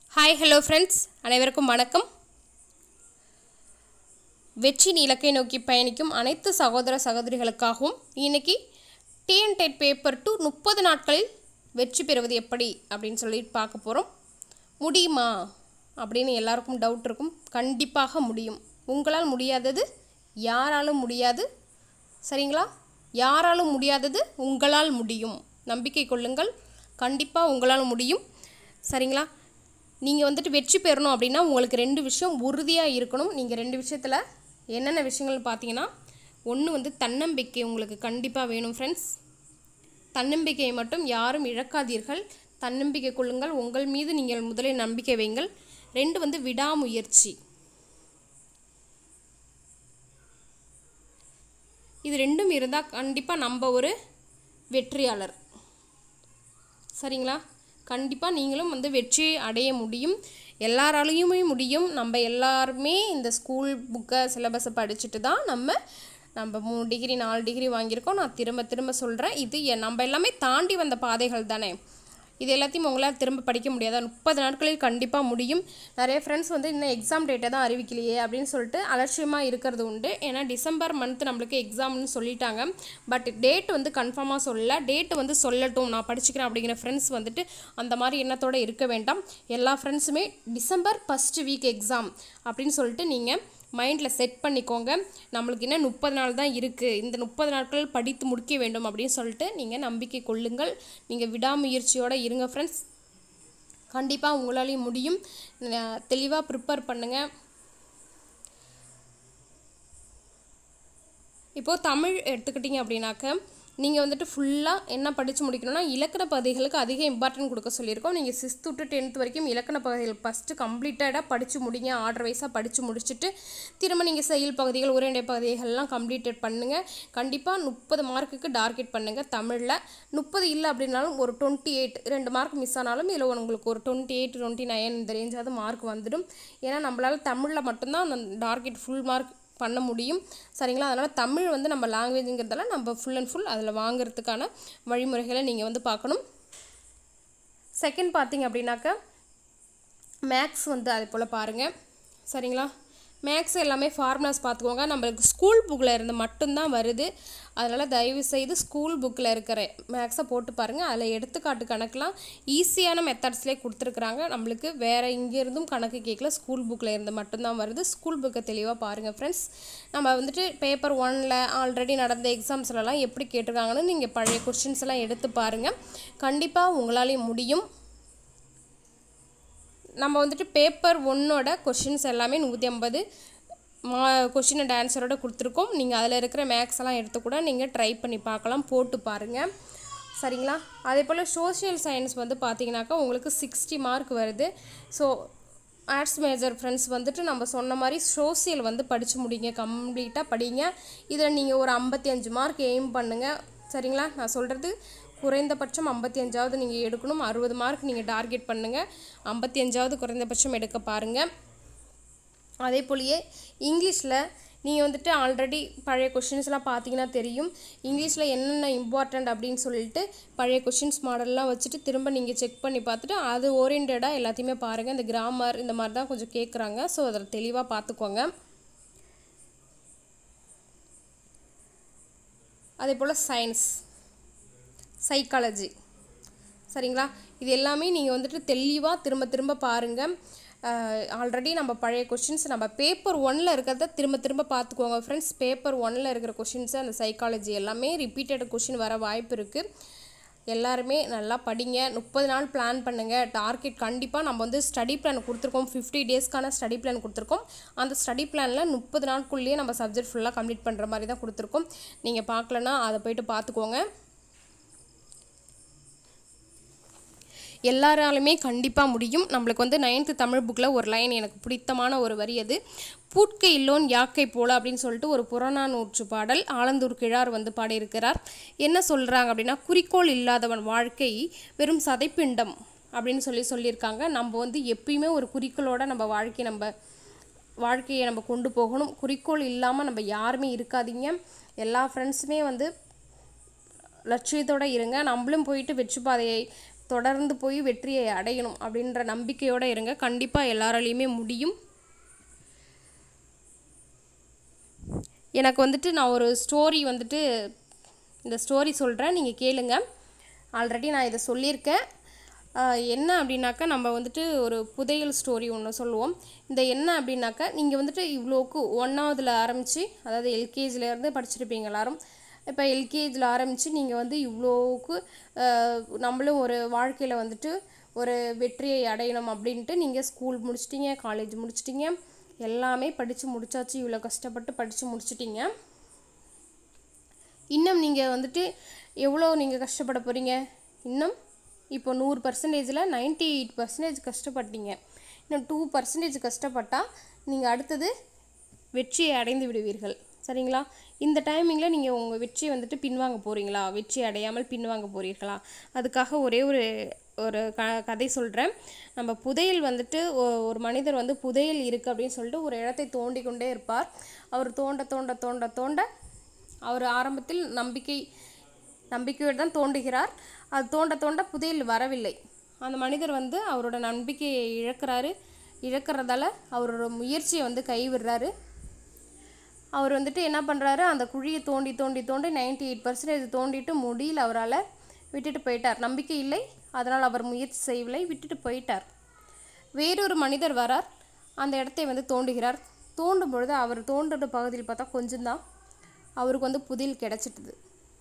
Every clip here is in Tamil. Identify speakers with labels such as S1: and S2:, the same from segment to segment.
S1: ஹாய் ஹலோ ஃப்ரெண்ட்ஸ், அனைவருக்கும் வணக்கம். வெற்றியின் இலக்கை நோக்கி பயணிக்கும் அனைத்து சகோதர சகோதரிகளுக்காகவும் இன்னைக்கு TNTET பேப்பர் 2 30 நாட்களில் வெற்றி பெறுவது எப்படி அப்படின்னு சொல்லிட்டு பார்க்க போகிறோம். முடியுமா அப்படின்னு எல்லாருக்கும் டவுட் இருக்கும். கண்டிப்பாக முடியும். உங்களால் முடியாதது யாராலும் முடியாது. சரிங்களா? யாராலும் முடியாதது உங்களால் முடியும். நம்பிக்கை கொள்ளுங்கள். கண்டிப்பாக உங்களால் முடியும். சரிங்களா? நீங்கள் வெற்றி பெறணும் அப்படின்னா உங்களுக்கு 2 விஷயம் உறுதியாக இருக்கணும். நீங்கள் 2 விஷயத்தில் என்னென்ன விஷயங்கள் பார்த்தீங்கன்னா, ஒன்று தன்னம்பிக்கை உங்களுக்கு கண்டிப்பாக வேணும் ஃப்ரெண்ட்ஸ். தன்னம்பிக்கையை மட்டும் யாரும் இழக்காதீர்கள். தன்னம்பிக்கை கொள்ளுங்கள். உங்கள் மீது நீங்கள் முதலில் நம்பிக்கை வைங்கள். 2 விடாமுயற்சி. இது 2ம் இருந்தால் கண்டிப்பாக நம்ம ஒரு வெற்றியாளர். சரிங்களா? கண்டிப்பாக நீங்களும் வெற்றியை அடைய முடியும். எல்லாராலையுமே முடியும். நம்ம எல்லாருமே இந்த ஸ்கூல் புக்கை சிலபஸை படிச்சுட்டு தான் நம்ம 3 டிகிரி 4 டிகிரி வாங்கியிருக்கோம். நான் திரும்ப சொல்கிறேன், இது நம்ம எல்லாமே தாண்டி வந்த பாதைகள் தானே. இது எல்லாத்தையும் உங்களால் திரும்ப படிக்க முடியாதா? 30 நாட்களில் கண்டிப்பாக முடியும். நிறைய ஃப்ரெண்ட்ஸ் இன்னும் எக்ஸாம் டேட்டை தான் அறிவிக்கலையே அப்படின்னு சொல்லிட்டு அலட்சியமாக இருக்கிறது உண்டு. ஏன்னா டிசம்பர் மந்த் நம்மளுக்கு எக்ஸாம்னு சொல்லிட்டாங்க. பட் டேட் கன்ஃபார்மாக சொல்லலை. டேட்டு சொல்லட்டும், நான் படிச்சுக்கிறேன் அப்படிங்கிற ஃப்ரெண்ட்ஸ் அந்த மாதிரி எண்ணத்தோடு இருக்க வேண்டாம். எல்லா ஃப்ரெண்ட்ஸுமே டிசம்பர் ஃபஸ்ட் வீக் எக்ஸாம் அப்படின்னு சொல்லிட்டு நீங்கள் மைண்டில் செட் பண்ணிக்கோங்க. நம்மளுக்கு இன்னும் 30 நாள் தான் இருக்குது. இந்த 30 நாட்கள் படித்து முடிக்க வேண்டும் அப்படின்னு சொல்லிட்டு நீங்கள் நம்பிக்கை கொள்ளுங்கள். நீங்கள் விடாமுயற்சியோடு இருங்க ஃப்ரெண்ட்ஸ். கண்டிப்பாக உங்களாலேயும் முடியும். தெளிவாக ப்ரிப்பேர் பண்ணுங்கள். இப்போது தமிழ் எடுத்துக்கிட்டிங்க அப்படின்னாக்க நீங்கள் ஃபுல்லாக என்ன படித்து முடிக்கணும்னா, இலக்கண பகுதிகளுக்கு அதிக இம்பார்ட்டன்ட் கொடுக்க சொல்லியிருக்கோம். நீங்கள் 6th to 10th வரைக்கும் இலக்கண பகுதிகள் ஃபஸ்ட்டு கம்ப்ளீட்டடாக படித்து முடிங்க. ஆர்டர் வைஸாக படித்து முடிச்சுட்டு திரும்ப நீங்கள் செயல் பகுதிகள் உரைநடை பகுதிகள்லாம் கம்ப்ளீட்டட் பண்ணுங்கள். கண்டிப்பாக 30 மார்க்குக்கு டார்கெட் பண்ணுங்கள். தமிழில் 30 இல்லை அப்படின்னாலும் ஒரு 28, 2 மார்க் மிஸ் ஆனாலும் இதில் உங்களுக்கு ஒரு 28, 29 இந்த ரேஞ்சாவது மார்க் வந்துடும். ஏன்னா நம்மளால் தமிழில் மட்டும்தான் அந்த டார்கெட் ஃபுல் மார்க் பண்ண முடியும். சரிங்களா? அதனால் தமிழ் நம்ம லாங்குவேஜுங்கிறதால நம்ம ஃபுல் அண்ட் ஃபுல் அதில் வாங்கிறதுக்கான வழிமுறைகளை நீங்கள் பார்க்கணும். செகண்ட் பார்த்தீங்க அப்படின்னாக்கா மேக்ஸ் அதே போல் பாருங்கள். சரிங்களா? மேக்ஸ் எல்லாமே ஃபார்முலாஸ் பார்த்துக்கோங்க. நம்மளுக்கு ஸ்கூல் புக்கில் இருந்து மட்டும்தான் வருது. அதனால் தயவுசெய்து ஸ்கூல் புக்கில் இருக்கிற மேக்ஸை போட்டு பாருங்கள். அதில் எடுத்துக்காட்டு கணக்கெலாம் ஈஸியான மெத்தட்ஸ்லேயே கொடுத்துருக்குறாங்க. நம்மளுக்கு வேறு இங்கேருந்தும் கணக்கு கேட்கல. ஸ்கூல் புக்கில் இருந்து மட்டும்தான் வருது. ஸ்கூல் புக்கை தெளிவாக பாருங்கள் ஃப்ரெண்ட்ஸ். நம்ம பேப்பர் 1ல் ஆல்ரெடி நடந்த எக்ஸாம்ஸ்லலாம் எப்படி கேட்டிருக்காங்கன்னு நீங்கள் பழைய கொஸ்டின்ஸ் எல்லாம் எடுத்து பாருங்கள். கண்டிப்பாக உங்களாலேயும் முடியும். நம்ம பேப்பர் 1ஓட கொஷின்ஸ் எல்லாமே 150 கொஷின் அண்ட் ஆன்சரோட கொடுத்துருக்கோம். நீங்கள் அதில் இருக்கிற மேக்ஸ் எல்லாம் எடுத்து கூட நீங்கள் ட்ரை பண்ணி பார்க்கலாம், போட்டு பாருங்கள். சரிங்களா? அதே போல் சோஷியல் சயின்ஸ் பார்த்தீங்கன்னாக்கா உங்களுக்கு 60 மார்க் வருது. ஸோ ஆர்ட்ஸ் மேஜர் ஃப்ரெண்ட்ஸ் நம்ம சொன்ன மாதிரி சோஷியல் படித்து முடிங்க. கம்ப்ளீட்டாக படிங்க. இதில் நீங்கள் ஒரு 55 மார்க் எய்ம் பண்ணுங்கள். சரிங்களா? நான் சொல்கிறது குறைந்தபட்சம் 55ஆவது நீங்கள் எடுக்கணும். 60 மார்க் நீங்கள் டார்கெட் பண்ணுங்கள். 55ஆவது குறைந்தபட்சம் எடுக்க பாருங்கள். அதே போலயே இங்கிலீஷில் நீங்கள் ஆல்ரெடி பழைய கொஷின்ஸ்லாம் பார்த்தீங்கன்னா தெரியும். இங்கிலீஷில் என்னென்ன இம்பார்ட்டண்ட் அப்படின்னு சொல்லிட்டு பழைய கொஷின்ஸ் மாடல்லாம் வச்சுட்டு திரும்ப நீங்கள் செக் பண்ணி பார்த்துட்டு அது ஓரியன்டாக எல்லாத்தையுமே பாருங்கள். இந்த கிராமர் இந்த மாதிரி தான் கொஞ்சம் கேட்குறாங்க. ஸோ அதில் தெளிவாக பார்த்துக்கோங்க. அதே போல் சயின்ஸ், சைக்காலஜி. சரிங்களா? இது எல்லாமே நீங்கள் தெளிவாக திரும்ப பாருங்கள். ஆல்ரெடி நம்ம பழைய கொஷின்ஸ் நம்ம பேப்பர் 1ல் இருக்கிறத திரும்ப பார்த்துக்கோங்க ஃப்ரெண்ட்ஸ். பேப்பர் 1ல் இருக்கிற கொஷின்ஸு அந்த சைக்காலஜி எல்லாமே ரிப்பீட்டட் கொஷின் வர வாய்ப்பு இருக்குது. எல்லாருமே நல்லா படிங்க. 30 நாள் பிளான் பண்ணுங்கள். டார்கெட் கண்டிப்பாக நம்ம ஸ்டடி பிளான் கொடுத்துருக்கோம். 50 டேஸ்க்கான ஸ்டடி பிளான் கொடுத்துருக்கோம். அந்த ஸ்டடி பிளானில் 30 நாட்குள்ளேயே நம்ம சப்ஜெக்ட் ஃபுல்லாக கம்ப்ளீட் பண்ணுற மாதிரி தான் கொடுத்துருக்கோம். நீங்கள் பார்க்கலன்னா அதை போய்ட்டு பார்த்துக்கோங்க. எல்லாராலுமே கண்டிப்பாக முடியும். நம்மளுக்கு 9th தமிழ் புக்கில் ஒரு லைன் எனக்கு பிடித்தமான ஒரு வரி, அது பூட்கை இல்லோன் யாக்கை போல அப்படின்னு சொல்லிட்டு ஒரு புறநானூற்று பாடல் ஆலந்தூர் கிழார் பாடியிருக்கிறார். என்ன சொல்கிறாங்க அப்படின்னா, குறிக்கோள் இல்லாதவன் வாழ்க்கை வெறும் சதைப்பிண்டம் அப்படின்னு சொல்லியிருக்காங்க. நம்ம எப்பயுமே ஒரு குறிக்கோளோட நம்ம வாழ்க்கையை நம்ம கொண்டு போகணும். குறிக்கோள் இல்லாமல் நம்ம யாருமே இருக்காதீங்க. எல்லா ஃப்ரெண்ட்ஸுமே லட்சியத்தோடு இருங்க. நம்மளும் போயிட்டு வெற்றி பாதையை தொடர்ந்து போய் வெற்றியை அடையணும் அப்படின்ற நம்பிக்கையோடு இருங்க. கண்டிப்பாக எல்லாராலையுமே முடியும். எனக்கு வந்துட்டு நான் ஒரு ஸ்டோரி வந்துட்டு இந்த ஸ்டோரி சொல்கிறேன், நீங்கள் கேளுங்க. ஆல்ரெடி நான் இதை சொல்லியிருக்கேன். என்ன அப்படின்னாக்கா நம்ம வந்துட்டு ஒரு புதையல் ஸ்டோரி ஒன்று சொல்லுவோம். இந்த என்ன அப்படின்னாக்கா நீங்கள் வந்துட்டு இவ்வளோக்கு 1ஆவதுல ஆரம்பித்து, அதாவது எல்கேஜிலேருந்து படிச்சிருப்பீங்க எல்லாரும். இப்போ எல்கேஜியில் ஆரம்பித்து நீங்கள் வந்து இவ்வளோக்கு நம்மளும் ஒரு வாழ்க்கையில் வந்துட்டு ஒரு வெற்றியை அடையணும் அப்படின்ட்டு நீங்கள் ஸ்கூல் முடிச்சிட்டிங்க, காலேஜ் முடிச்சிட்டிங்க, எல்லாமே படித்து முடிச்சாச்சு. இவ்வளோ கஷ்டப்பட்டு படித்து முடிச்சிட்டிங்க. இன்னும் நீங்கள் வந்துட்டு எவ்வளோ நீங்கள் கஷ்டப்பட போகிறீங்க? இன்னும் இப்போ 100%ல் 98% கஷ்டப்பட்டீங்க. இன்னும் 2% கஷ்டப்பட்டால் நீங்கள் அடுத்தது வெற்றியை அடைந்து விடுவீர்கள். சரிங்களா? இந்த டைமிங்கில் நீங்கள் உங்கள் வெற்றியை வந்துட்டு பின்வாங்க போகிறீங்களா? வெற்றி அடையாமல் பின்வாங்க போகிறீர்களா? அதுக்காக ஒரே ஒரு கதை சொல்கிறேன். நம்ம புதையல் வந்துட்டு ஒரு மனிதர் வந்து புதையல் இருக்குது அப்படின்னு சொல்லிட்டு ஒரு இடத்தை தோண்டி கொண்டே இருப்பார். அவர் தோண்ட தோண்ட தோண்ட தோண்ட அவர் ஆரம்பத்தில் நம்பிக்கையோடு தான் தோண்டுகிறார். அது தோண்ட தோண்ட புதையல் வரவில்லை. அந்த மனிதர் வந்து அவரோட நம்பிக்கையை இழக்கிறதால அவரோட முயற்சியை வந்து கைவிடுறாரு. அவர் வந்துட்டு என்ன பண்ணுறாரு, அந்த குழியை தோண்டி தோண்டி தோண்டி 98% தோண்டிட்டு முடியல, அவரால் விட்டுட்டு போயிட்டார். நம்பிக்கை இல்லை, அதனால் அவர் முயற்சி செய்யவில்லை, விட்டுட்டு போயிட்டார். வேறொரு மனிதர் வரார், அந்த இடத்தை வந்து தோண்டுகிறார். தோண்டும் பொழுது அவர் தோண்டுற பகுதியில் பார்த்தா கொஞ்சம்தான் அவருக்கு வந்து புதையல் கிடச்சிட்டுது.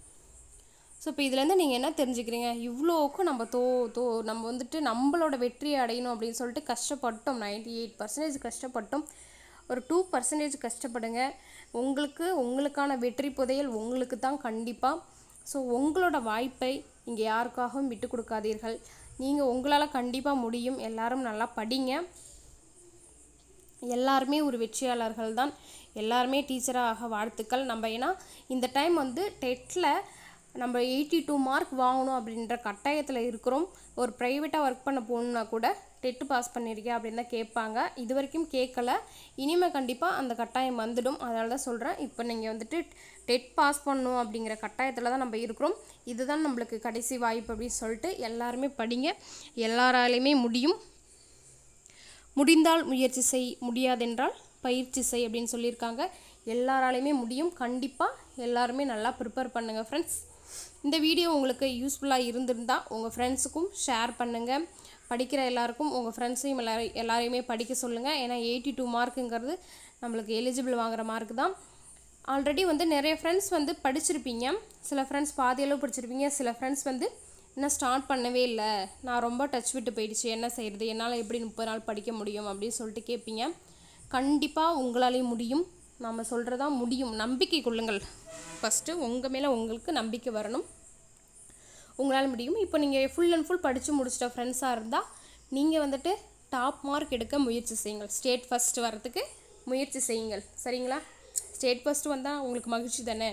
S1: ஸோ இப்போ இதுலேருந்து நீங்கள் என்ன தெரிஞ்சுக்கிறீங்க? இவ்வளோக்கும் நம்ம வந்துட்டு நம்மளோட வெற்றியை அடையணும் அப்படின்னு சொல்லிட்டு கஷ்டப்பட்டோம். 98% கஷ்டப்பட்டோம். ஒரு 2% கஷ்டப்படுங்க. உங்களுக்கான வெற்றி புதையல் உங்களுக்கு தான் கண்டிப்பாக. ஸோ உங்களோட வாய்ப்பை இங்கே யாருக்காகவும் விட்டு கொடுக்காதீர்கள். நீங்கள் உங்களால் கண்டிப்பாக முடியும். எல்லாரும் நல்லா படிங்க. எல்லாருமே ஒரு வெற்றியாளர்கள் தான். எல்லாருமே டீச்சராக வாழ்த்துக்கள். நம்ம ஏன்னா இந்த டைம் வந்து டெட்டில் நம்ம 82 மார்க் வாங்கணும் அப்படின்ற கட்டாயத்தில் இருக்கிறோம். ஒரு ப்ரைவேட்டாக ஒர்க் பண்ண போகணுன்னா கூட டெட்டு பாஸ் பண்ணியிருக்கேன் அப்படின்னு தான் கேட்பாங்க. இது வரைக்கும் கேட்கல, இனிமேல் கண்டிப்பாக அந்த கட்டாயம் வந்துடும். அதனால தான் சொல்கிறேன். இப்போ நீங்கள் வந்துட்டு டெட் பாஸ் பண்ணணும் அப்படிங்கிற கட்டாயத்தில் தான் நம்ம இருக்கிறோம். இதுதான் நம்மளுக்கு கடைசி வாய்ப்பு அப்படின்னு சொல்லிட்டு எல்லாருமே படிங்க. எல்லாராலையுமே முடியும். முடிந்தால் முயற்சி செய், முடியாதென்றால் பயிற்சி செய் அப்படின்னு சொல்லியிருக்காங்க. எல்லாராலையுமே முடியும். கண்டிப்பாக எல்லாருமே நல்லா ப்ரிப்பேர் பண்ணுங்கள் ஃப்ரெண்ட்ஸ். இந்த வீடியோ உங்களுக்கு யூஸ்ஃபுல்லாக இருந்திருந்தால் உங்கள் ஃப்ரெண்ட்ஸுக்கும் ஷேர் பண்ணுங்கள். படிக்கிற எல்லாருக்கும் உங்கள் ஃப்ரெண்ட்ஸையும் எல்லாரையுமே படிக்க சொல்லுங்கள். ஏன்னா 82 மார்க்குங்கிறது நம்மளுக்கு எலிஜிபிள் வாங்குகிற மார்க் தான். ஆல்ரெடி வந்து நிறைய ஃப்ரெண்ட்ஸ் வந்து படிச்சிருப்பீங்க. சில ஃப்ரெண்ட்ஸ் பாதி அளவு படிச்சிருப்பீங்க. சில ஃப்ரெண்ட்ஸ் வந்து இன்னும் ஸ்டார்ட் பண்ணவே இல்லை, நான் ரொம்ப டச் விட்டு போயிடுச்சு, என்ன செய்கிறது, என்னால் எப்படி 30 நாள் படிக்க முடியும் அப்படின்னு சொல்லிட்டு கேட்பீங்க. கண்டிப்பாக உங்களாலேயும் முடியும். நம்ம சொல்கிறதா முடியும். நம்பிக்கை கொள்ளுங்கள். ஃபஸ்ட்டு உங்கள் மேலே உங்களுக்கு நம்பிக்கை வரணும். உங்களால் முடியும். இப்போ நீங்கள் ஃபுல் அண்ட் ஃபுல் படித்து முடிச்சிட்ட ஃப்ரெண்ட்ஸாக இருந்தால் நீங்கள் வந்துட்டு டாப் மார்க் எடுக்க முயற்சி செய்யுங்கள். ஸ்டேட் ஃபஸ்ட்டு வரத்துக்கு முயற்சி செய்யுங்கள். சரிங்களா? ஸ்டேட் ஃபஸ்ட்டு வந்தால் உங்களுக்கு மகிழ்ச்சி தானே.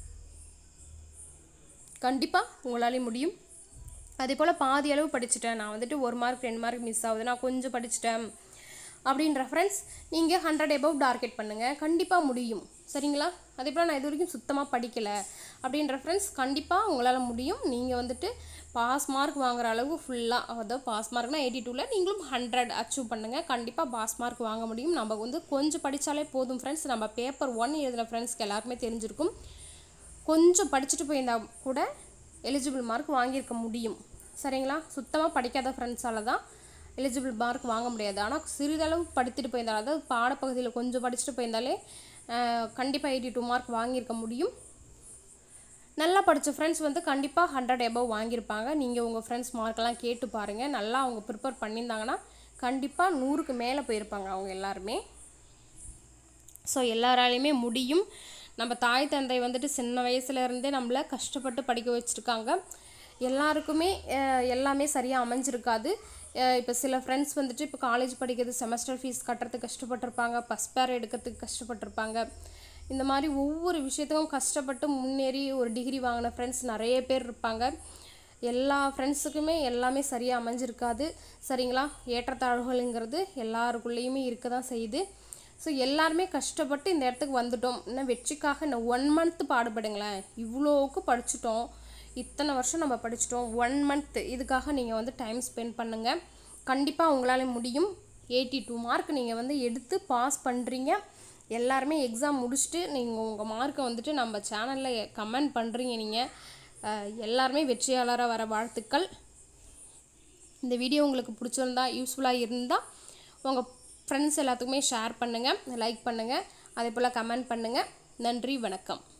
S1: கண்டிப்பாக உங்களாலேயும் முடியும். அதே போல் பாதி அளவு படிச்சுட்டேன், நான் வந்துட்டு 1 மார்க் 2 மார்க் மிஸ் ஆகுது, நான் கொஞ்சம் படிச்சுட்டேன் அப்படின்ற ஃப்ரெண்ட்ஸ் நீங்கள் 100 above டார்கெட் பண்ணுங்கள். கண்டிப்பாக முடியும். சரிங்களா? அதே போல் நான் இது வரைக்கும் சுத்தமாக படிக்கலை அப்படின்ற ஃப்ரெண்ட்ஸ் கண்டிப்பாக உங்களால் முடியும். நீங்கள் வந்துட்டு பாஸ் மார்க் வாங்குகிற அளவு ஃபுல்லாக, அதாவது பாஸ் மார்க்னால் 82ல் நீங்களும் 100 அச்சீவ் பண்ணுங்கள். கண்டிப்பாக பாஸ் மார்க் வாங்க முடியும். நம்ம வந்து கொஞ்சம் படித்தாலே போதும் ஃப்ரெண்ட்ஸ். நம்ம பேப்பர் 1 எழுதின ஃப்ரெண்ட்ஸ்க்கு எல்லாருக்குமே தெரிஞ்சிருக்கும். கொஞ்சம் படிச்சுட்டு போயிருந்தால் கூட எலிஜிபிள் மார்க் வாங்கியிருக்க முடியும். சரிங்களா? சுத்தமாக படிக்காத ஃப்ரெண்ட்ஸால் தான் எலிஜிபிள் மார்க் வாங்க முடியாது. ஆனால் சிறிதளவு படித்துட்டு போயிருந்தால், அதாவது பாடப்பகுதியில் கொஞ்சம் படிச்சுட்டு போயிருந்தாலே கண்டிப்பாக 82 மார்க் வாங்கியிருக்க முடியும். நல்லா படித்த ஃப்ரெண்ட்ஸ் வந்து கண்டிப்பாக 100 above வாங்கியிருப்பாங்க. நீங்கள் உங்கள் ஃப்ரெண்ட்ஸ் மார்க்கெல்லாம் கேட்டு பாருங்கள். நல்லா அவங்க ப்ரிப்பேர் பண்ணியிருந்தாங்கன்னா கண்டிப்பாக 100க்கு மேலே போயிருப்பாங்க அவங்க எல்லாருமே. ஸோ எல்லாராலையுமே முடியும். நம்ம தாய் தந்தை வந்துட்டு சின்ன வயசுலேருந்தே நம்மளை கஷ்டப்பட்டு படிக்க வச்சுருக்காங்க. எல்லாருக்குமே எல்லாமே சரியாக அமைஞ்சிருக்காது. இப்போ சில ஃப்ரெண்ட்ஸ் வந்துட்டு இப்போ காலேஜ் படிக்கிறது செமஸ்டர் ஃபீஸ் கட்டுறதுக்கு கஷ்டப்பட்டிருப்பாங்க, ஃபஸ்ட் பேர் எடுக்கிறதுக்கு கஷ்டப்பட்டிருப்பாங்க. இந்த மாதிரி ஒவ்வொரு விஷயத்துக்கும் கஷ்டப்பட்டு முன்னேறி ஒரு டிகிரி வாங்கின ஃப்ரெண்ட்ஸ் நிறைய பேர் இருப்பாங்க. எல்லா ஃப்ரெண்ட்ஸுக்குமே எல்லாமே சரியாக அமைஞ்சிருக்காது. சரிங்களா? ஏற்றத்தாழ்வுகள்ங்கிறது எல்லாருக்குள்ளேயுமே இருக்க தான் செய்யுது. ஸோ எல்லாருமே கஷ்டப்பட்டு இந்த இடத்துக்கு வந்துட்டோம். இன்னும் வெற்றிக்காக இன்னும் 1 month பாடுபடுங்களேன். இவ்வளோவுக்கு படிச்சுட்டோம், இத்தனை வருஷம் நம்ம படிச்சிட்டோம் 1 மந்த் இதுக்காக நீங்கள் வந்து டைம் ஸ்பெண்ட் பண்ணுங்கள். கண்டிப்பாக உங்களால் முடியும். 82 மார்க் நீங்கள் வந்து எடுத்து பாஸ் பண்ணுறீங்க. எல்லாருமே எக்ஸாம் முடிச்சுட்டு நீங்கள் உங்கள் மார்க்கை வந்துட்டு நம்ம சேனலில் கமெண்ட் பண்ணுறீங்க. நீங்கள் எல்லாருமே வெற்றியாளராக வர வாழ்த்துக்கள். இந்த வீடியோ உங்களுக்கு பிடிச்சிருந்தா யூஸ்ஃபுல்லாக இருந்தால் உங்கள் ஃப்ரெண்ட்ஸ் எல்லாத்துக்குமே ஷேர் பண்ணுங்கள், லைக் பண்ணுங்கள், அதே போல் கமெண்ட் பண்ணுங்கள். நன்றி, வணக்கம்.